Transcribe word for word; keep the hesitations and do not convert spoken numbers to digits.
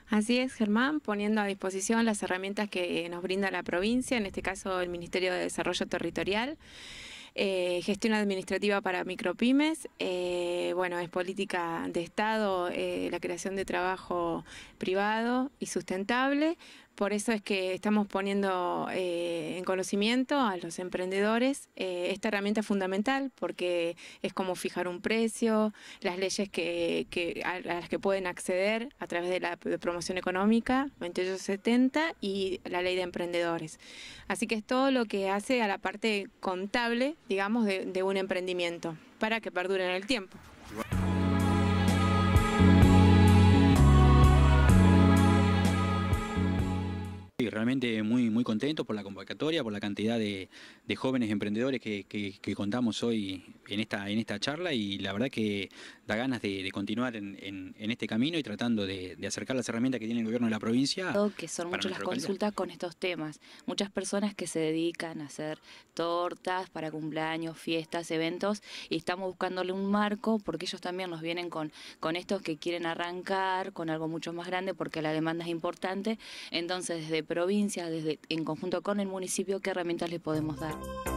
Así es, Germán, poniendo a disposición las herramientas que nos brinda la provincia, en este caso el Ministerio de Desarrollo Territorial, eh, gestión administrativa para micropymes, eh, bueno, es política de Estado, eh, la creación de trabajo privado y sustentable. Por eso es que estamos poniendo eh, en conocimiento a los emprendedores eh, esta herramienta fundamental, porque es como fijar un precio, las leyes que, que, a las que pueden acceder a través de la de promoción económica, veintiocho setenta, y la ley de emprendedores. Así que es todo lo que hace a la parte contable, digamos, de, de un emprendimiento, para que perdure en el tiempo. Sí, realmente muy, muy contento por la convocatoria, por la cantidad de, de jóvenes emprendedores que, que, que contamos hoy en esta, en esta charla, y la verdad que da ganas de, de continuar en, en, en este camino y tratando de, de acercar las herramientas que tiene el gobierno de la provincia. Que son para muchas las nuestra localidad. consultas con estos temas. Muchas personas que se dedican a hacer tortas para cumpleaños, fiestas, eventos, y estamos buscándole un marco porque ellos también nos vienen con, con estos que quieren arrancar con algo mucho más grande porque la demanda es importante. Entonces, desde provincia, desde en conjunto con el municipio, ¿qué herramientas les podemos dar?